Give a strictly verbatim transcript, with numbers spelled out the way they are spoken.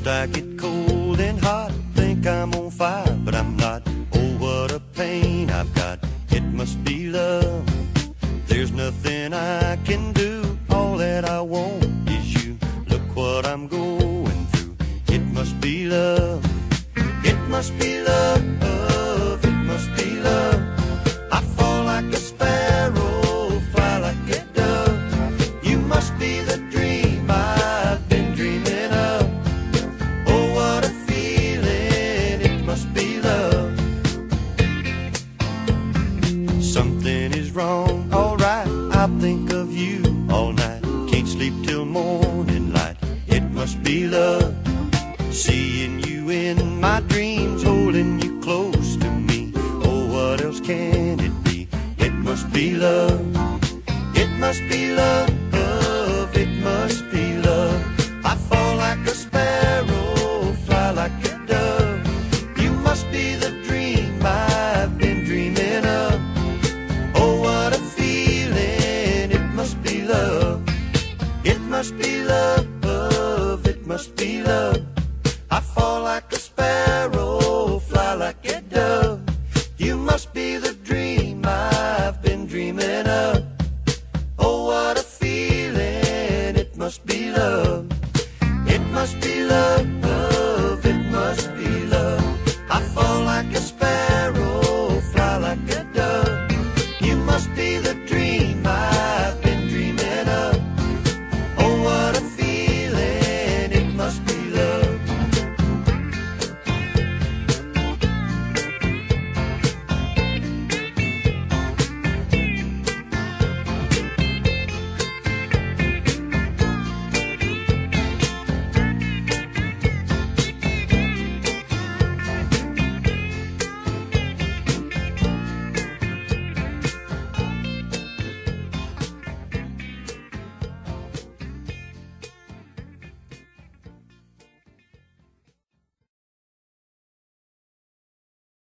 First I get cold and hot, think I'm on fire, but I'm not. Oh, what a pain I've got, it must be love. There's nothing I can do, all that I want is you. Look what I'm going through, it must be love. It must be love, it must be love. I fall like a sparrow, fly like a dove. You must be the dream I've been dreaming of. Oh, what a feeling, it must be love. Something is wrong, alright, I'll think